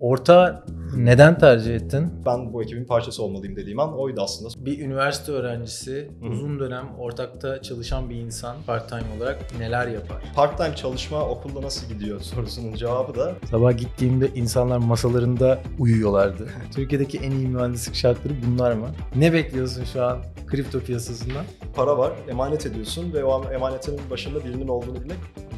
Orta neden tercih ettin? Ben bu ekibin parçası olmalıyım dediğim an oydu aslında. Bir üniversite öğrencisi, uzun dönem ortakta çalışan bir insan part-time olarak neler yapar? Part-time çalışma okulda nasıl gidiyor sorusunun cevabı da Sabah gittiğimde insanlar masalarında uyuyorlardı. Türkiye'deki en iyi mühendislik şartları bunlar mı? Ne bekliyorsun şu an kripto piyasasından? para var, emanet ediyorsun ve o emanetin başında birinin olduğunu bilmek.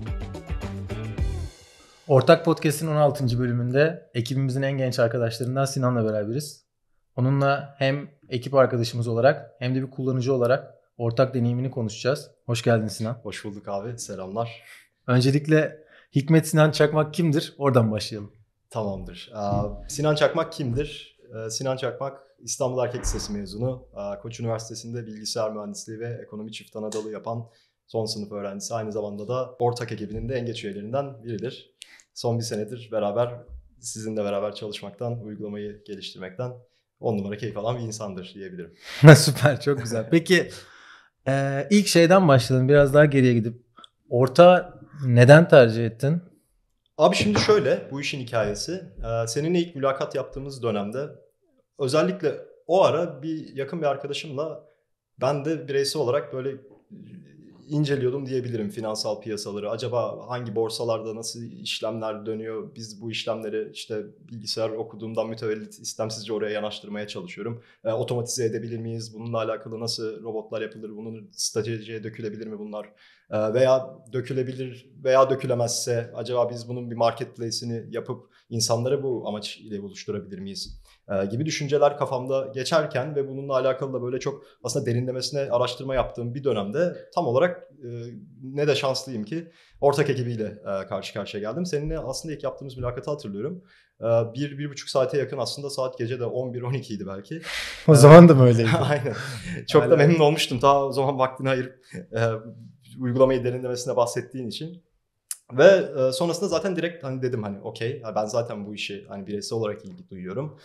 Ortak Podcast'in 16. bölümünde ekibimizin en genç arkadaşlarından Sinan'la beraberiz. Onunla hem ekip arkadaşımız olarak hem de bir kullanıcı olarak ortak deneyimini konuşacağız. Hoş geldin Sinan. Hoş bulduk abi, selamlar. Öncelikle Hikmet Sinan Çakmak kimdir? Oradan başlayalım. Tamamdır. Sinan Çakmak kimdir? Sinan Çakmak İstanbul Erkek Lisesi mezunu. Koç Üniversitesi'nde bilgisayar mühendisliği ve ekonomi çift ana dalı yapan son sınıf öğrencisi. Aynı zamanda da ortak ekibinin de en geç üyelerinden biridir. Son bir senedir sizinle beraber çalışmaktan, uygulamayı geliştirmekten 10 numara keyif alan bir insandır diyebilirim. Süper, çok güzel. Peki ilk şeyden başlayalım. Biraz daha geriye gidip. Orta neden tercih ettin? Abi şimdi şöyle, bu işin hikayesi. Seninle ilk mülakat yaptığımız dönemde özellikle o ara yakın bir arkadaşımla ben de bireysel olarak böyle inceliyordum diyebilirim finansal piyasaları. Acaba hangi borsalarda nasıl işlemler dönüyor? Biz bu işlemleri işte bilgisayar okuduğumdan mütevellit istemsizce oraya yanaştırmaya çalışıyorum. Otomatize edebilir miyiz? Bununla alakalı nasıl robotlar yapılır? Bunun stratejiye dökülebilir mi bunlar? Veya dökülebilir veya dökülemezse acaba biz bunun bir marketplace'ini yapıp insanlara bu amaç ile buluşturabilir miyiz? Gibi düşünceler kafamda geçerken ve bununla alakalı da böyle çok aslında derinlemesine araştırma yaptığım bir dönemde tam olarak ne de şanslıyım ki ortak ekibiyle karşı karşıya geldim. Seninle aslında ilk yaptığımız mülakatı hatırlıyorum. 1-1,5 saate yakın aslında saat gece de 11-12 idi belki. O zaman da mı öyleydi? Aynen. Çok da memnun olmuştum. Ta o zaman vaktini ayırıp uygulamayı derinlemesine bahsettiğin için. Ve sonrasında zaten direkt hani dedim hani okey ben zaten bu işi hani bireysel olarak ilgi duyuyorum.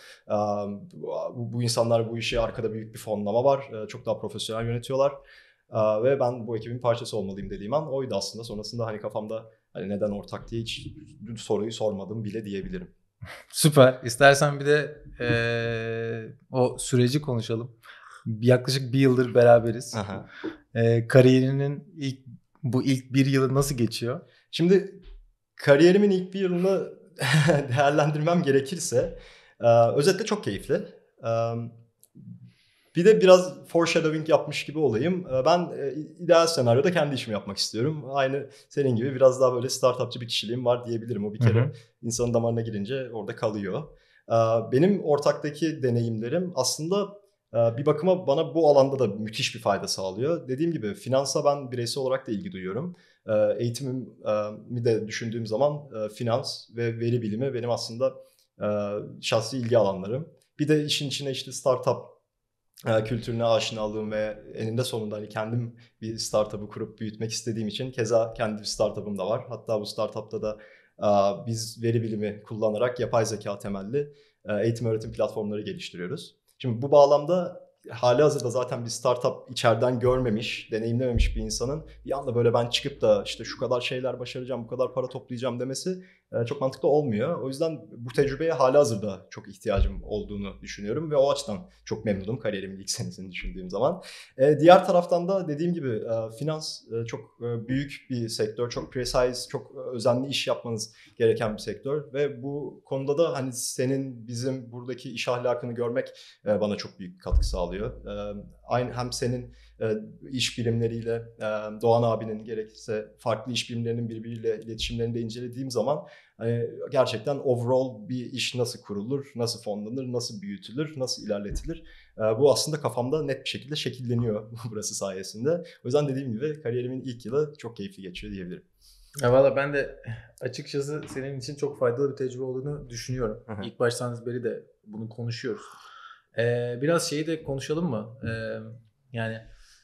Bu insanlar bu işi arkada büyük bir fonlama var. Çok daha profesyonel yönetiyorlar. Ve ben bu ekibin parçası olmalıyım dediğim an oydu aslında. Sonrasında hani kafamda hani neden ortak diye hiç soruyu sormadım bile diyebilirim. Süper. İstersen bir de o süreci konuşalım. Yaklaşık bir yıldır beraberiz. Kariyerinin ilk bir yılı nasıl geçiyor? Şimdi kariyerimin ilk bir yılını değerlendirmem gerekirse özetle çok keyifli. Bir de biraz foreshadowing yapmış gibi olayım. Ben ideal senaryoda kendi işimi yapmak istiyorum. Aynı senin gibi biraz daha böyle startupçı bir kişiliğim var diyebilirim. O bir kere insanın damarına girince orada kalıyor. Benim ortaktaki deneyimlerim aslında bir bakıma bana bu alanda da müthiş bir fayda sağlıyor. Dediğim gibi finansa ben bireysel olarak da ilgi duyuyorum. Eğitimimi de düşündüğüm zaman finans ve veri bilimi benim aslında şahsi ilgi alanlarım. Bir de işin içine işte startup kültürüne aşinalığım ve eninde sonunda hani kendim bir startup'ı kurup büyütmek istediğim için keza kendi bir startup'ım da var. Hatta bu startup'ta da biz veri bilimi kullanarak yapay zeka temelli eğitim öğretim platformları geliştiriyoruz. Şimdi bu bağlamda halihazırda zaten bir startup içeriden görmemiş, deneyimlememiş bir insanın bir anda böyle ben çıkıp da işte şu kadar şeyler başaracağım, bu kadar para toplayacağım demesi çok mantıklı olmuyor. O yüzden bu tecrübeye halihazırda çok ihtiyacım olduğunu düşünüyorum ve o açıdan çok memnunum kariyerimin ilk senesini düşündüğüm zaman. Diğer taraftan da dediğim gibi finans çok büyük bir sektör, çok precise, çok özenli iş yapmanız gereken bir sektör ve bu konuda da hani senin bizim buradaki iş ahlakını görmek bana çok büyük katkı sağlıyor. Aynı hem senin iş birimleriyle Doğan abinin gerekirse farklı iş birimlerinin birbiriyle iletişimlerini de incelediğim zaman hani gerçekten overall bir iş nasıl kurulur, nasıl fonlanır, nasıl büyütülür, nasıl ilerletilir bu aslında kafamda net bir şekilde şekilleniyor burası sayesinde. O yüzden dediğim gibi kariyerimin ilk yılı çok keyifli geçiyor diyebilirim. Valla ben de açıkçası senin için çok faydalı bir tecrübe olduğunu düşünüyorum. İlk baştan beri de bunu konuşuyoruz. Biraz şeyi de konuşalım mı? Yani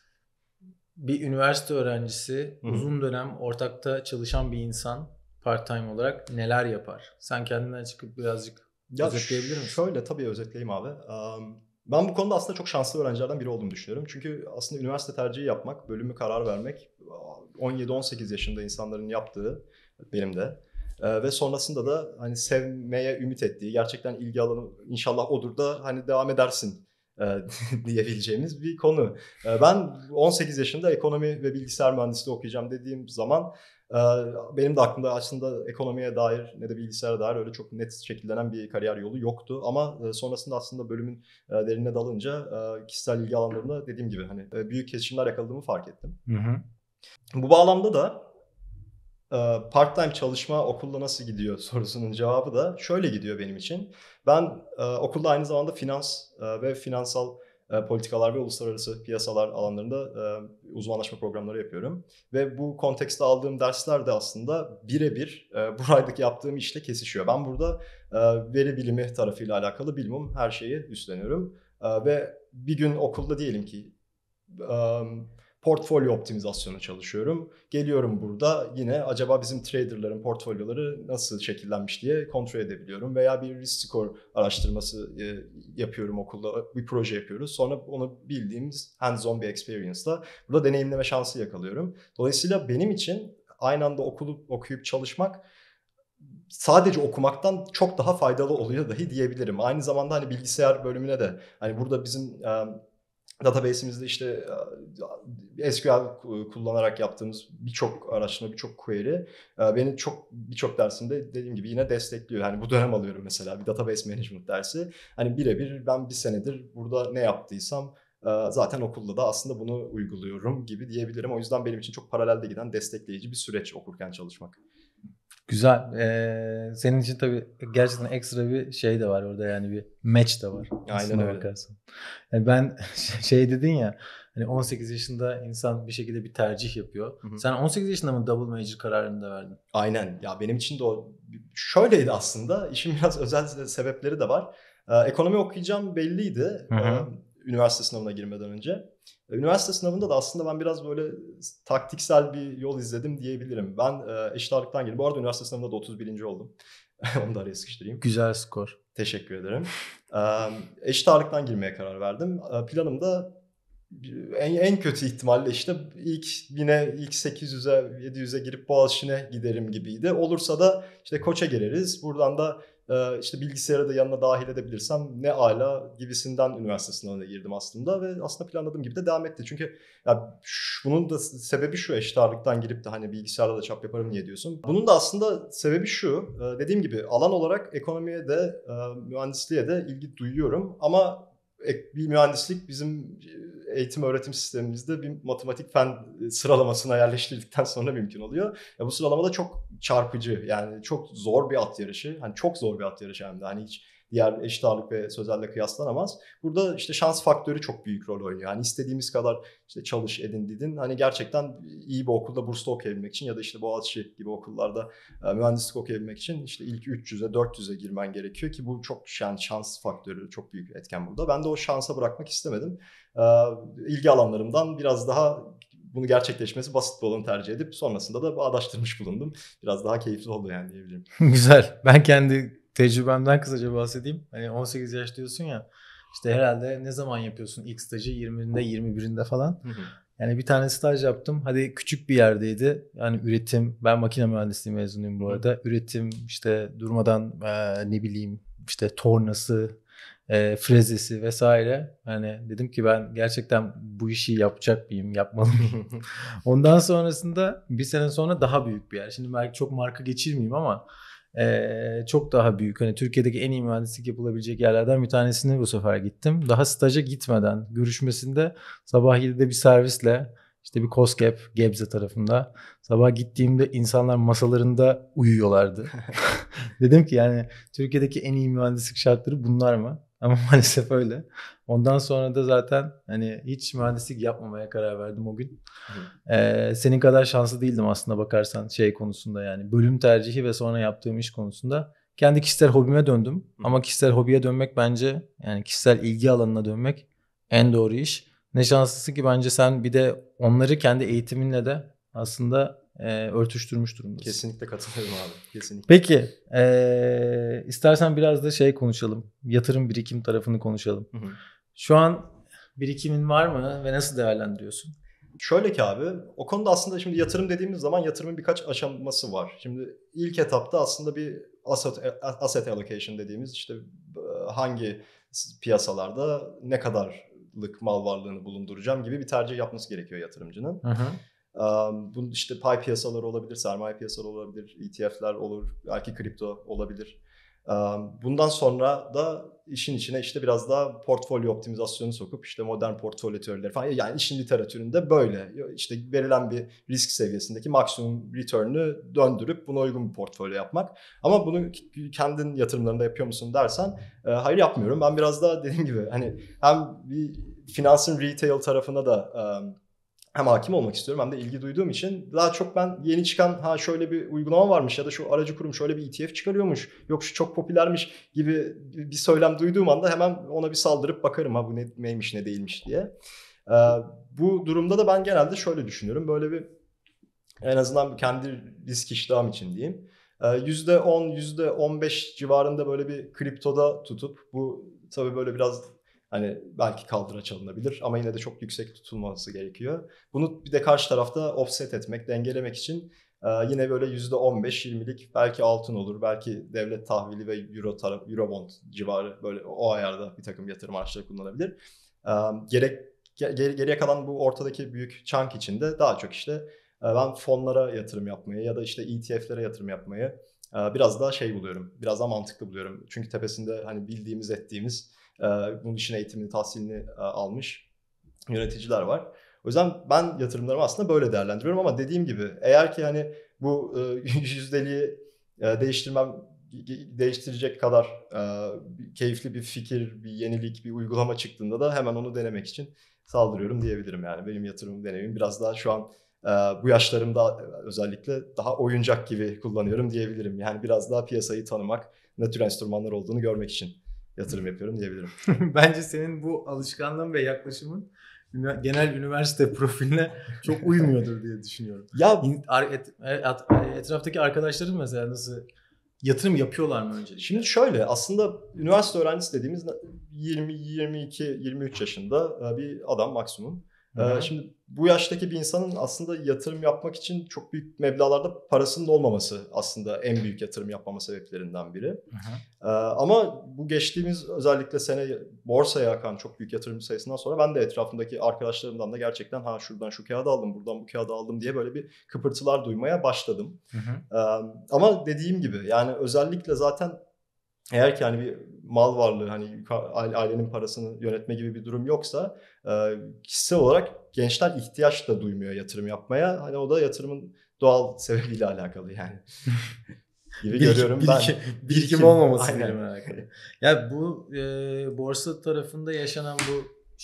bir üniversite öğrencisi, uzun dönem ortakta çalışan bir insan part-time olarak neler yapar? Sen kendinden çıkıp birazcık özetleyebilir misin? Şöyle tabii özetleyeyim abi. Ben bu konuda aslında çok şanslı öğrencilerden biri olduğumu düşünüyorum. Çünkü aslında üniversite tercihi yapmak, bölümü karar vermek 17-18 yaşında insanların yaptığı, benim de Ve sonrasında da hani sevmeye ümit ettiği, gerçekten ilgi alanı inşallah odur da hani devam edersin diyebileceğimiz bir konu. Ben 18 yaşında ekonomi ve bilgisayar mühendisliği okuyacağım dediğim zaman benim de aklımda aslında ekonomiye dair ne de bilgisayara dair öyle çok net şekillenen bir kariyer yolu yoktu. Ama sonrasında aslında bölümün derinine dalınca kişisel ilgi alanlarında dediğim gibi hani büyük kesişimler yakaladığımı fark ettim. Hı hı. Bu bağlamda da part-time çalışma okulda nasıl gidiyor sorusunun cevabı da şöyle gidiyor benim için. Ben okulda aynı zamanda finans ve finansal politikalar ve uluslararası piyasalar alanlarında uzmanlaşma programları yapıyorum. Ve bu kontekste aldığım dersler de aslında birebir buradaki yaptığım işle kesişiyor. Ben burada veri bilimi tarafıyla alakalı bilmem her şeyi üstleniyorum. Ve bir gün okulda diyelim ki portfolyo optimizasyonu çalışıyorum. Geliyorum burada yine acaba bizim traderların portfolyoları nasıl şekillenmiş diye kontrol edebiliyorum. Veya bir risk score araştırması yapıyorum okulda, bir proje yapıyoruz. Sonra onu bildiğimiz hands-on bir experience'la burada deneyimleme şansı yakalıyorum. Dolayısıyla benim için aynı anda okuyup çalışmak sadece okumaktan çok daha faydalı oluyor dahi diyebilirim. Aynı zamanda hani bilgisayar bölümüne de hani burada bizim database'imizde işte SQL kullanarak yaptığımız birçok araştırma, birçok query beni birçok dersimde dediğim gibi yine destekliyor. Hani bu dönem alıyorum mesela bir database management dersi. Hani birebir ben bir senedir burada ne yaptıysam zaten okulda da aslında bunu uyguluyorum gibi diyebilirim. O yüzden benim için çok paralelde giden destekleyici bir süreç okurken çalışmak. Güzel. Senin için tabii gerçekten ekstra bir şey de var orada, yani bir match de var. Aynen öyle. Bakarsan. Yani ben şey dedin ya, hani 18 yaşında insan bir şekilde bir tercih yapıyor. Hı hı. Sen 18 yaşında mı double major kararını da verdin? Aynen. Ya benim için de o şöyleydi aslında. İşin biraz özel sebepleri de var. Ekonomi okuyacağım belliydi. Hı hı. Üniversite sınavına girmeden önce. Üniversite sınavında da aslında ben biraz böyle taktiksel bir yol izledim diyebilirim. Ben eşit ağırlıktan girdim. Bu arada üniversite sınavında da 31. oldum. Onu da araya sıkıştırayım. Güzel skor. Teşekkür ederim. Eşit ağırlıktan girmeye karar verdim. Planım da en kötü ihtimalle işte ilk 800'e 700'e girip Boğaziçi'ne giderim gibiydi. Olursa da işte Koç'a gireriz. Buradan da işte bilgisayarı da yanına dahil edebilirsem ne ala gibisinden üniversite sınavına girdim aslında ve aslında planladığım gibi de devam etti. Çünkü ya bunun da sebebi şu, eşit ağırlıktan girip de hani bilgisayarda da çap yaparım niye diyorsun. Bunun da aslında sebebi şu, dediğim gibi alan olarak ekonomiye de mühendisliğe de ilgi duyuyorum ama bir mühendislik bizim eğitim öğretim sistemimizde bir matematik fen sıralamasına yerleştirdikten sonra mümkün oluyor. Bu sıralamada çok çarpıcı, yani çok zor bir at yarışı. Hani çok zor bir at yarışı hem de. Hani hiç diğer eşit ağırlık ve sözelle kıyaslanamaz. Burada işte şans faktörü çok büyük rol oynuyor. Hani istediğimiz kadar işte çalış edin. Hani gerçekten iyi bir okulda burslu okuyabilmek için ya da işte Boğaziçi gibi okullarda mühendislik okuyabilmek için işte ilk 300'e 400'e girmen gerekiyor ki bu çok yani şans faktörü çok büyük etken burada. Ben de o şansa bırakmak istemedim. İlgi alanlarımdan biraz daha bunu gerçekleşmesi basit bir olanı tercih edip sonrasında da bağdaştırmış bulundum. Biraz daha keyifli oldu yani diyebilirim. Güzel. Ben kendi tecrübemden kısaca bahsedeyim. Hani 18 yaş diyorsun ya. İşte herhalde ne zaman yapıyorsun ilk stajı? 20'inde 21'inde falan. Hı hı. Yani bir tane staj yaptım. Hadi küçük bir yerdeydi. Yani üretim. Ben makine mühendisliği mezunuyum bu arada. Hı. Üretim işte durmadan ne bileyim işte tornası, frezesi vesaire. Yani dedim ki ben gerçekten bu işi yapacak mıyım? Yapmalı mıyım? Ondan sonrasında bir sene sonra daha büyük bir yer. Şimdi belki çok marka geçirmeyeyim ama çok daha büyük. Hani Türkiye'deki en iyi mühendislik yapılabilecek yerlerden bir tanesine bu sefer gittim. Daha staja gitmeden görüşmesinde sabah 7'de bir servisle işte bir KOSGEB Gebze tarafında sabah gittiğimde insanlar masalarında uyuyorlardı. Dedim ki yani Türkiye'deki en iyi mühendislik şartları bunlar mı? Ama maalesef öyle. Ondan sonra da zaten hani hiç mühendislik yapmamaya karar verdim o gün. Senin kadar şanslı değildim aslında bakarsan şey konusunda, yani bölüm tercihi ve sonra yaptığım iş konusunda. Kendi kişisel hobime döndüm. Ama kişisel hobiye dönmek bence, yani kişisel ilgi alanına dönmek en doğru iş. Ne şanslısın ki bence sen bir de onları kendi eğitiminle de aslında örtüştürmüş durumdasın. Kesinlikle katılıyorum abi. Kesinlikle. Peki istersen biraz da şey konuşalım. Yatırım birikim tarafını konuşalım. Hı hı. Şu an birikimin var mı ve nasıl değerlendiriyorsun? Şöyle ki abi, o konuda aslında şimdi yatırım dediğimiz zaman yatırımın birkaç aşaması var. Şimdi ilk etapta aslında bir asset allocation dediğimiz işte hangi piyasalarda ne kadarlık mal varlığını bulunduracağım gibi bir tercih yapması gerekiyor yatırımcının. Hı hı. Bu işte pay piyasaları olabilir, sermaye piyasaları olabilir, ETF'ler olur, belki kripto olabilir. Bundan sonra da işin içine işte biraz daha portfolyo optimizasyonu sokup işte modern portfolyo teorileri falan, yani işin literatüründe böyle işte verilen bir risk seviyesindeki maksimum return'ü döndürüp buna uygun bir portfolyo yapmak. Ama bunu kendin yatırımlarında yapıyor musun dersen hayır, yapmıyorum. Ben biraz daha dediğim gibi hani hem bir finansın retail tarafına da hem hakim olmak istiyorum hem de ilgi duyduğum için daha çok ben yeni çıkan şöyle bir uygulama varmış ya da şu aracı kurum şöyle bir ETF çıkarıyormuş, yok şu çok popülermiş gibi bir söylem duyduğum anda hemen ona bir saldırıp bakarım bu neymiş ne değilmiş diye. Bu durumda da ben genelde şöyle düşünüyorum, böyle bir en azından kendi risk iştahım için diyeyim. %10, %15 civarında böyle bir kriptoda tutup, bu tabii böyle biraz hani belki kaldıraç alınabilir ama yine de çok yüksek tutulması gerekiyor. Bunu bir de karşı tarafta offset etmek, dengelemek için yine böyle %15-20'lik belki altın olur, belki devlet tahvili ve Eurobond civarı, böyle o ayarda bir takım yatırım araçları kullanabilir. Geriye kalan bu ortadaki büyük chunk içinde daha çok işte ben fonlara yatırım yapmayı ya da işte ETF'lere yatırım yapmayı biraz daha buluyorum. Biraz daha mantıklı buluyorum. Çünkü tepesinde hani bildiğimiz, ettiğimiz, bunun için eğitimini, tahsilini almış yöneticiler var. O yüzden ben yatırımlarımı aslında böyle değerlendiriyorum ama dediğim gibi eğer ki hani bu yüzdeliği değiştirecek kadar keyifli bir fikir, bir yenilik, bir uygulama çıktığında da hemen onu denemek için saldırıyorum diyebilirim yani. Benim yatırım deneyimim biraz daha şu an bu yaşlarımda özellikle daha oyuncak gibi kullanıyorum diyebilirim. Yani biraz daha piyasayı tanımak, ne tür enstrümanlar olduğunu görmek için yatırım yapıyorum diyebilirim. Bence senin bu alışkanlığın ve yaklaşımın genel üniversite profiline çok uymuyordur diye düşünüyorum. Ya Etraftaki arkadaşların mesela nasıl yatırım yapıyorlar mı öncelikle? Şimdi şöyle, aslında üniversite öğrencisi dediğimiz 20, 22, 23 yaşında bir adam maksimum. Şimdi bu yaştaki bir insanın aslında yatırım yapmak için çok büyük meblağlarda parasının olmaması aslında en büyük yatırım yapmama sebeplerinden biri. Ama bu geçtiğimiz özellikle sene borsaya akan çok büyük yatırım sayısından sonra ben de etrafımdaki arkadaşlarımdan da gerçekten şuradan şu kağıdı aldım, buradan bu kağıdı aldım diye böyle bir kıpırtılar duymaya başladım. Ama dediğim gibi yani özellikle zaten eğer ki hani bir mal varlığı, hani ailenin parasını yönetme gibi bir durum yoksa kişisel olarak gençler ihtiyaç da duymuyor yatırım yapmaya. Hani o da yatırımın doğal sebebiyle alakalı yani. Gibi görüyorum ben. Birikim olmaması ile alakalı. Ya bu borsa tarafında yaşanan bu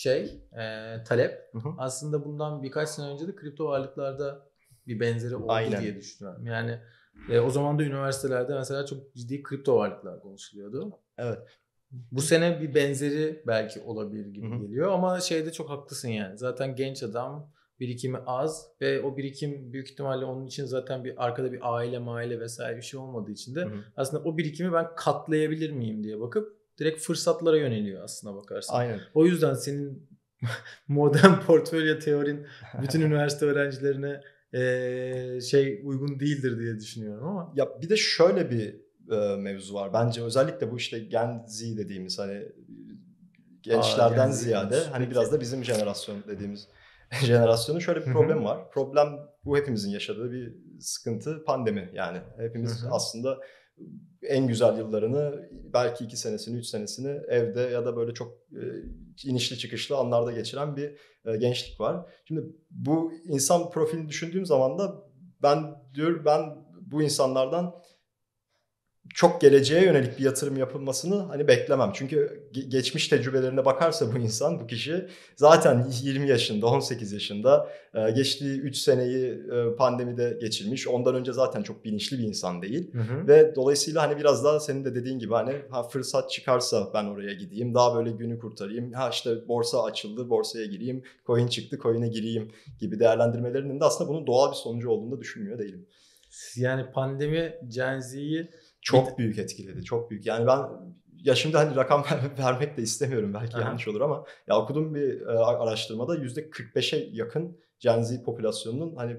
talep aslında bundan birkaç sene önce de kripto varlıklarda bir benzeri oldu diye düşünüyorum. Yani o zaman da üniversitelerde mesela çok ciddi kripto varlıklar konuşuluyordu. Evet. Bu sene bir benzeri belki olabilir gibi geliyor ama çok haklısın yani. Zaten genç adam, birikimi az ve o birikim büyük ihtimalle onun için zaten arkada bir aile vesaire bir şey olmadığı için de aslında o birikimi ben katlayabilir miyim diye bakıp direkt fırsatlara yöneliyor aslına bakarsan. Aynen. O yüzden senin modern portfolyo teorin bütün üniversite öğrencilerine uygun değildir diye düşünüyorum ama. Ya bir de şöyle bir mevzu var. Bence özellikle bu işte Gen Z dediğimiz hani gençlerden ziyade hani biraz da bizim jenerasyon dediğimiz jenerasyonun şöyle bir problemi var. Problem bu, hepimizin yaşadığı bir sıkıntı, pandemi yani. Hepimiz aslında en güzel yıllarını, belki 2 senesini, 3 senesini evde ya da böyle çok inişli çıkışlı anlarda geçiren bir gençlik var. Şimdi bu insan profilini düşündüğüm zaman da ben bu insanlardan çok geleceğe yönelik bir yatırım yapılmasını hani beklemem. Çünkü geçmiş tecrübelerine bakarsa bu insan, bu kişi zaten 20 yaşında, 18 yaşında geçtiği 3 seneyi pandemide geçirmiş. Ondan önce zaten çok bilinçli bir insan değil. Ve dolayısıyla hani biraz daha senin de dediğin gibi hani fırsat çıkarsa ben oraya gideyim, daha böyle günü kurtarayım. İşte borsa açıldı, borsaya gireyim, coin çıktı, coin'e gireyim gibi değerlendirmelerinin de aslında bunun doğal bir sonucu olduğunu da düşünmüyor değilim. Yani pandemi Gen Z'yi çok büyük etkiledi. Çok büyük. Yani ben şimdi hani rakam vermek de istemiyorum. Belki yanlış olur ama ya okuduğum bir araştırmada %45'e yakın Gen Z popülasyonunun hani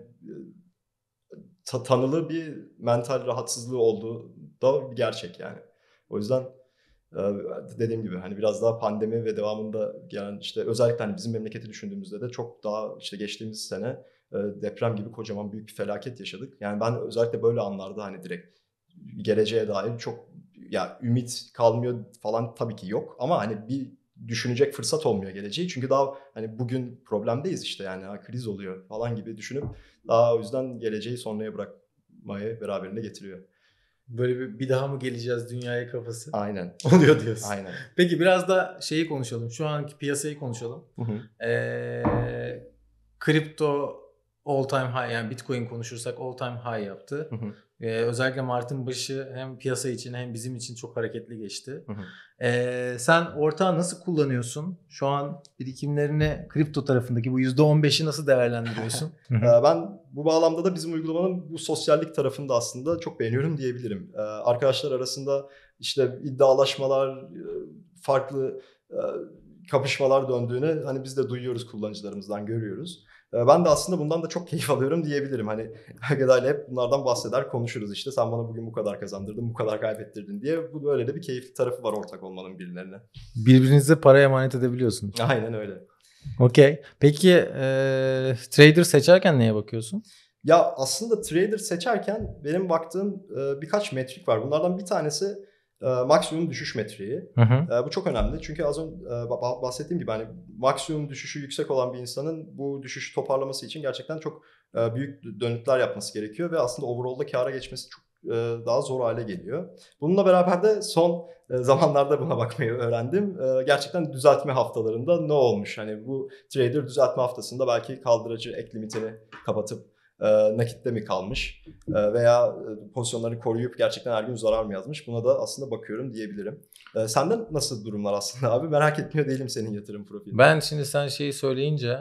tanılı bir mental rahatsızlığı olduğu da bir gerçek yani. O yüzden dediğim gibi hani biraz daha pandemi ve devamında gelen işte özellikle hani bizim memleketi düşündüğümüzde de çok daha işte geçtiğimiz sene deprem gibi kocaman büyük bir felaket yaşadık. Yani ben özellikle böyle anlarda hani direkt geleceğe dair çok ya ümit kalmıyor falan tabii ki yok ama hani bir düşünecek fırsat olmuyor geleceği. Çünkü daha hani bugün problemdeyiz işte yani kriz oluyor falan gibi düşünüp daha o yüzden geleceği sonraya bırakmayı beraberinde getiriyor. Böyle bir daha mı geleceğiz dünyaya kafası Aynen. oluyor diyorsun. Aynen. Peki biraz da şeyi konuşalım. Şu anki piyasayı konuşalım. Hı hı. Kripto all time high, yani Bitcoin konuşursak all time high yaptı. Hı hı. Özellikle Mart'ın başı hem piyasa için hem bizim için çok hareketli geçti. Hı hı. Sen ortağı nasıl kullanıyorsun? Şu an birikimlerini kripto tarafındaki bu %15'i nasıl değerlendiriyorsun? Ben bu bağlamda da bizim uygulamanın bu sosyallik tarafını da aslında çok beğeniyorum diyebilirim. Arkadaşlar arasında işte iddialaşmalar, farklı kapışmalar döndüğünü hani biz de duyuyoruz, kullanıcılarımızdan görüyoruz. Ben de aslında bundan da çok keyif alıyorum diyebilirim. Hani Ageda'yla hep bunlardan bahseder, konuşuruz işte. Sen bana bugün bu kadar kazandırdın, bu kadar kaybettirdin diye. Bu böyle de bir keyifli tarafı var ortak olmanın birilerine. Birbirinize para emanet edebiliyorsunuz. Aynen öyle. Okey. Peki trader seçerken neye bakıyorsun? Ya aslında trader seçerken benim baktığım birkaç metrik var. Bunlardan bir tanesi maksimum düşüş metriği. Hı hı. Bu çok önemli. Çünkü az önce bahsettiğim gibi hani maksimum düşüşü yüksek olan bir insanın bu düşüşü toparlaması için gerçekten çok büyük dönütler yapması gerekiyor ve aslında overall'da kâra geçmesi çok daha zor hale geliyor. Bununla beraber de son zamanlarda buna bakmayı öğrendim. Gerçekten düzeltme haftalarında ne olmuş? Hani bu trader düzeltme haftasında belki kaldırıcı ek limitini kapatıp nakitte mi kalmış veya pozisyonları koruyup gerçekten her gün zarar mı yazmış? Buna da aslında bakıyorum diyebilirim. Senden nasıl durumlar aslında abi? Merak etmiyor değilim senin yatırım profilini. Ben şimdi sen şeyi söyleyince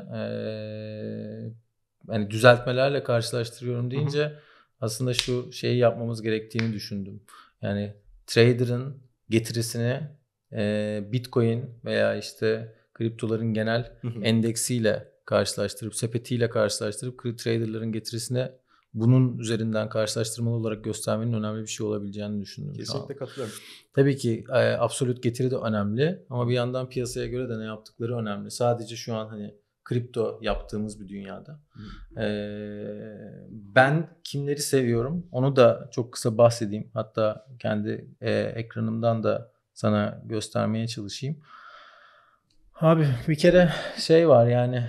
hani düzeltmelerle karşılaştırıyorum deyince aslında şu şeyi yapmamız gerektiğini düşündüm. Yani trader'ın getirisini Bitcoin veya işte kriptoların genel endeksiyle karşılaştırıp, sepetiyle karşılaştırıp trader'ların getirisine bunun üzerinden karşılaştırmalı olarak göstermenin önemli bir şey olabileceğini düşündüm. Kesinlikle katılıyorum. Tabii ki absolut getiri de önemli ama bir yandan piyasaya göre de ne yaptıkları önemli. Sadece şu an hani kripto yaptığımız bir dünyada. Ben kimleri seviyorum onu da çok kısa bahsedeyim. Hatta kendi ekranımdan da sana göstermeye çalışayım. Abi bir kere şey var yani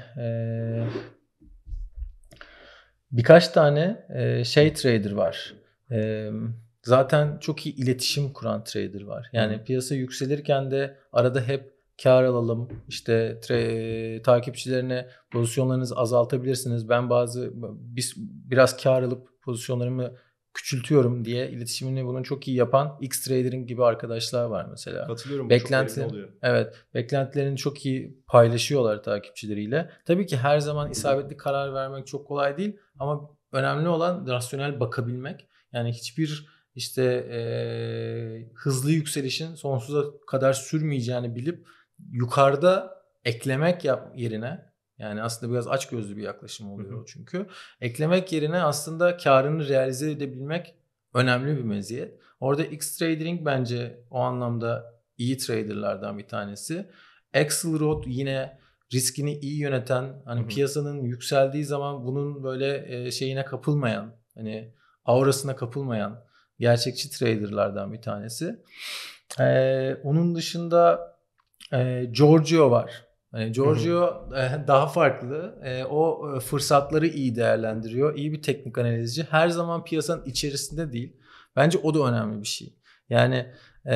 birkaç tane şey trader var. Zaten çok iyi iletişim kuran trader var. Yani piyasa yükselirken de arada hep kar alalım. İşte takipçilerine pozisyonlarınızı azaltabilirsiniz. Ben biraz kar alıp pozisyonlarımı küçültüyorum diye iletişimini bunun çok iyi yapan X-Trading gibi arkadaşlar var mesela. Katılıyorum. Evet, beklentilerini çok iyi paylaşıyorlar takipçileriyle. Tabii ki her zaman isabetli karar vermek çok kolay değil ama önemli olan rasyonel bakabilmek. Yani hiçbir işte hızlı yükselişin sonsuza kadar sürmeyeceğini bilip yukarıda eklemek yerine, yani aslında biraz açgözlü bir yaklaşım oluyor o çünkü. Eklemek yerine aslında karını realize edebilmek önemli bir meziyet. Orada X-Trading bence o anlamda iyi traderlardan bir tanesi. Axelrod yine riskini iyi yöneten, hani piyasanın yükseldiği zaman bunun böyle şeyine kapılmayan, hani aurasına kapılmayan gerçekçi traderlardan bir tanesi. Onun dışında Giorgio var. Yani Giorgio daha farklı. O fırsatları iyi değerlendiriyor. İyi bir teknik analizci. Her zaman piyasanın içerisinde değil. Bence o da önemli bir şey. Yani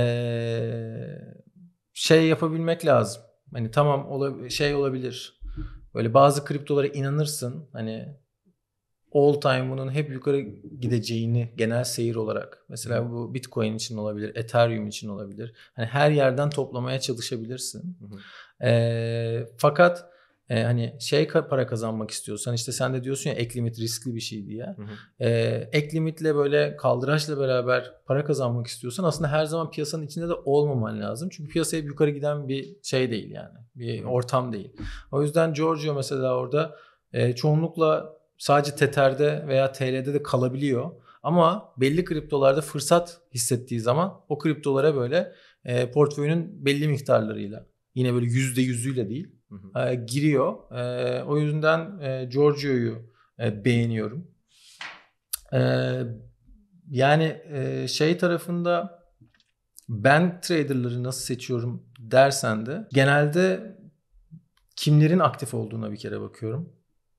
şey yapabilmek lazım. Hani tamam şey olabilir. Böyle bazı kriptolara inanırsın. Hani all time bunun hep yukarı gideceğini genel seyir olarak. Mesela bu Bitcoin için olabilir, Ethereum için olabilir. Hani her yerden toplamaya çalışabilirsin. Fakat hani para kazanmak istiyorsan, işte sen de diyorsun ya ek limit riskli bir şey diye. Ek limitle böyle kaldıraçla beraber para kazanmak istiyorsan aslında her zaman piyasanın içinde de olmaman lazım. Çünkü piyasaya yukarı giden bir şey değil yani. Bir ortam değil. O yüzden Giorgio mesela orada çoğunlukla sadece Tether'de veya TL'de de kalabiliyor. Ama belli kriptolarda fırsat hissettiği zaman o kriptolara böyle portföyünün belli miktarlarıyla, yine böyle %100'üyle değil, giriyor. O yüzden Giorgio'yu beğeniyorum. Yani şey tarafında ben traderları nasıl seçiyorum dersen de genelde kimlerin aktif olduğuna bir kere bakıyorum.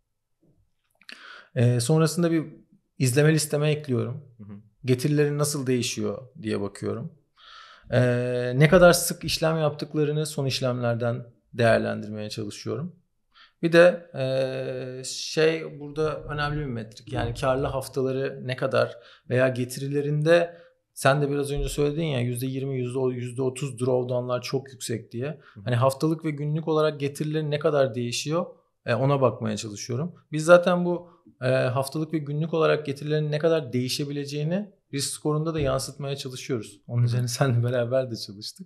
Sonrasında bir izleme listeme ekliyorum. Getirileri nasıl değişiyor diye bakıyorum. Ne kadar sık işlem yaptıklarını son işlemlerden değerlendirmeye çalışıyorum. Bir de şey burada önemli bir metrik. Yani karlı haftaları ne kadar veya getirilerinde sen de biraz önce söyledin ya %20, %30 drawdown'lar çok yüksek diye. Hani haftalık ve günlük olarak getirileri ne kadar değişiyor ona bakmaya çalışıyorum. Biz zaten bu haftalık ve günlük olarak getirilerin ne kadar değişebileceğini risk skorunda da yansıtmaya çalışıyoruz. Onun üzerine seninle beraber de çalıştık.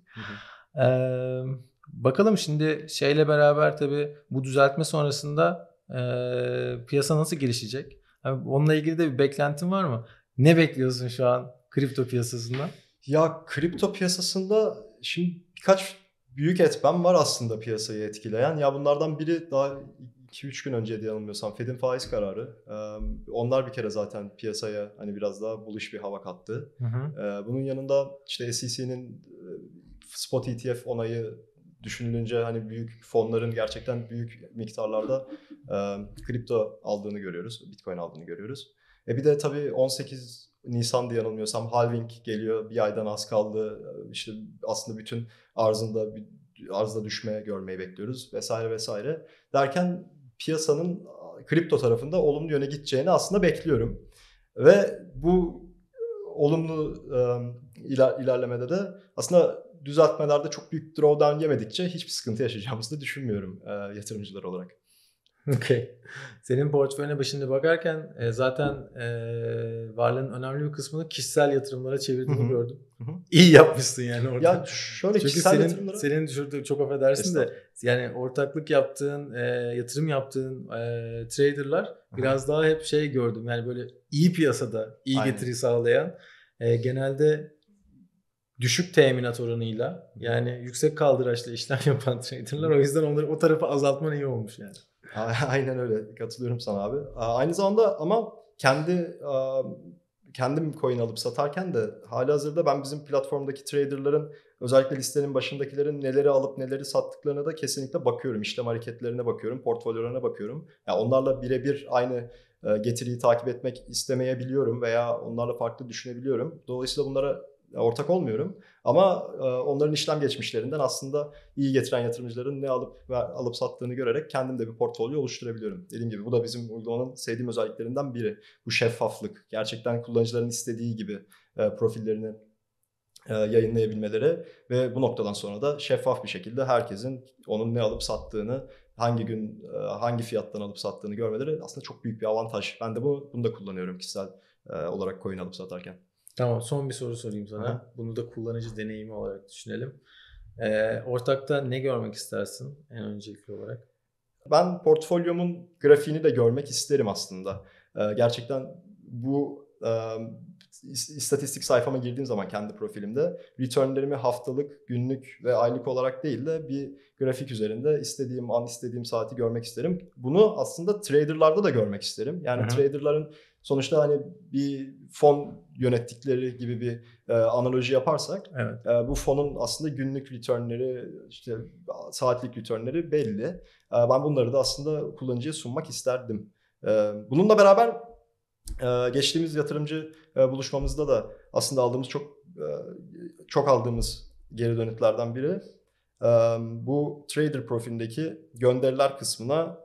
Bakalım şimdi şeyle beraber tabii bu düzeltme sonrasında piyasa nasıl gelişecek? Yani onunla ilgili de bir beklentin var mı? Ne bekliyorsun şu an kripto piyasasında? Ya kripto piyasasında şimdi birkaç büyük etmen var aslında piyasayı etkileyen. Ya bunlardan biri daha 2-3 gün önce diye yanılmıyorsam Fed'in faiz kararı. Onlar bir kere zaten piyasaya hani biraz daha bullish bir hava kattı. Bunun yanında işte SEC'nin spot ETF onayı düşünülünce hani büyük fonların gerçekten büyük miktarlarda kripto aldığını görüyoruz. Bitcoin aldığını görüyoruz. Bir de tabii 18 Nisan'da yanılmıyorsam halving geliyor. Bir aydan az kaldı. İşte aslında bütün arzda düşme görmeyi bekliyoruz vesaire vesaire. Derken piyasanın kripto tarafında olumlu yöne gideceğini aslında bekliyorum. Ve bu olumlu ilerlemede de aslında düzeltmelerde çok büyük drawdown yemedikçe hiçbir sıkıntı yaşayacağımızı da düşünmüyorum yatırımcılar olarak. Okay. Senin portföyüne başında bakarken zaten varlığın önemli bir kısmını kişisel yatırımlara çevirdiğini gördüm. İyi yapmışsın yani orada. Ya şöyle çünkü senin düşürdüğü çok affedersin de yani ortaklık yaptığın, yatırım yaptığın traderlar biraz daha hep şey gördüm. Yani böyle iyi piyasada iyi getiri sağlayan genelde düşük teminat oranıyla yani yüksek kaldıraçla işlem yapan traderlar. O yüzden onları o tarafa azaltman iyi olmuş yani. Aynen öyle. Katılıyorum sana abi. Aynı zamanda ama kendim coin alıp satarken de halihazırda ben bizim platformdaki traderların özellikle listenin başındakilerin neleri alıp neleri sattıklarına da kesinlikle bakıyorum. İşlem hareketlerine bakıyorum, portfolyolarına bakıyorum. Yani onlarla birebir aynı getiriyi takip etmek istemeyebiliyorum veya onlarla farklı düşünebiliyorum. Dolayısıyla bunlara ortak olmuyorum. Ama onların işlem geçmişlerinden aslında iyi getiren yatırımcıların ne alıp sattığını görerek kendim de bir portfolyo oluşturabiliyorum. Dediğim gibi bu da bizim uygulamanın sevdiğim özelliklerinden biri. Bu şeffaflık. Gerçekten kullanıcıların istediği gibi profillerini yayınlayabilmeleri ve bu noktadan sonra da şeffaf bir şekilde herkesin onun ne alıp sattığını, hangi gün hangi fiyattan alıp sattığını görmeleri aslında çok büyük bir avantaj. Ben de bunu da kullanıyorum kişisel olarak coin alıp satarken. Tamam, son bir soru sorayım sana. Aha. Bunu da kullanıcı deneyimi olarak düşünelim. Ortakta ne görmek istersin en öncelikli olarak? Ben portfolyomun grafiğini de görmek isterim aslında. Gerçekten bu istatistik sayfama girdiğim zaman kendi profilimde returnlerimi haftalık, günlük ve aylık olarak değil de bir grafik üzerinde istediğim an, istediğim saati görmek isterim. Bunu aslında traderlarda da görmek isterim. Yani traderların sonuçta hani bir fon yönettikleri gibi bir analoji yaparsak bu fonun aslında günlük returnleri, işte saatlik returnleri belli. Ben bunları da aslında kullanıcıya sunmak isterdim. Bununla beraber geçtiğimiz yatırımcı buluşmamızda da aslında aldığımız çok aldığımız geri dönütlerden biri bu trader profilindeki gönderiler kısmına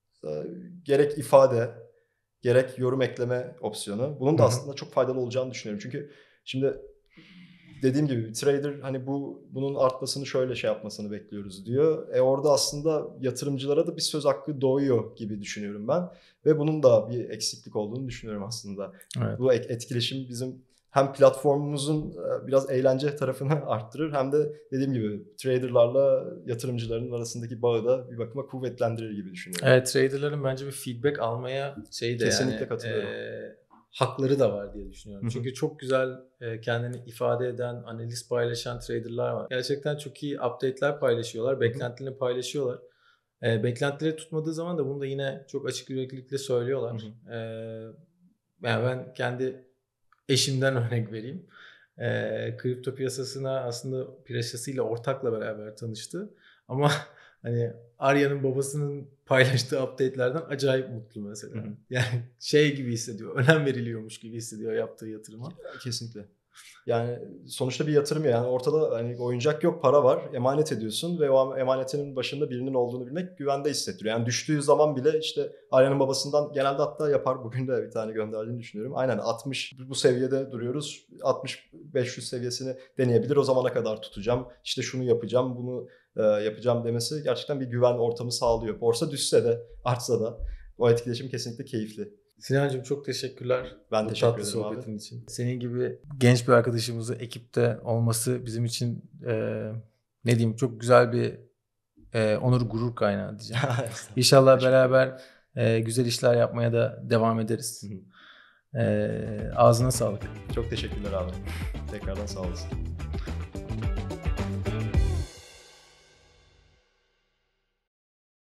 gerek ifade gerek yorum ekleme opsiyonu. Bunun da aslında çok faydalı olacağını düşünüyorum. Çünkü şimdi dediğim gibi trader hani bunun artmasını şöyle şey yapmasını bekliyoruz diyor. Orada aslında yatırımcılara da bir söz hakkı doğuyor gibi düşünüyorum ben. Ve bunun da bir eksiklik olduğunu düşünüyorum aslında. Evet. Bu etkileşim bizim hem platformumuzun biraz eğlence tarafını arttırır hem de dediğim gibi traderlarla yatırımcıların arasındaki bağı da bir bakıma kuvvetlendirir gibi düşünüyorum. Evet, traderların bence bir feedback almaya Kesinlikle yani katılıyorum. hakları da var diye düşünüyorum. Hı hı. Çünkü çok güzel kendini ifade eden, analiz paylaşan traderlar var. Gerçekten çok iyi update'ler paylaşıyorlar, beklentilerini paylaşıyorlar. Beklentileri tutmadığı zaman da bunu da yine çok açık yüreklilikle söylüyorlar. Yani ben kendi eşimden örnek vereyim. Kripto piyasasına aslında piyasasıyla ortakla beraber tanıştı. Ama hani Arya'nın babasının paylaştığı update'lerden acayip mutlu mesela. Yani şey gibi hissediyor, önem veriliyormuş gibi hissediyor yaptığı yatırıma. Kesinlikle. Yani sonuçta bir yatırım yani ortada hani oyuncak yok, para var, emanet ediyorsun ve o emanetinin başında birinin olduğunu bilmek güvende hissettiriyor. Yani düştüğü zaman bile işte Arya'nın babasından genelde hatta yapar. Bugün de bir tane gönderdiğini düşünüyorum. Aynen 60 bu seviyede duruyoruz. 60-500 seviyesini deneyebilir. O zamana kadar tutacağım. İşte şunu yapacağım, bunu yapacağım demesi gerçekten bir güven ortamı sağlıyor. Borsa düşse de artsa da o etkileşim kesinlikle keyifli. Sinancığım çok teşekkürler. Ben bu teşekkür tatlı ederim sohbetin abi. için. Senin gibi genç bir arkadaşımızı ekipte olması bizim için ne diyeyim çok güzel bir onur gurur kaynağı diyeceğim. İnşallah beraber güzel işler yapmaya da devam ederiz. Ağzına sağlık. Çok teşekkürler abi. Tekrardan sağ olasın.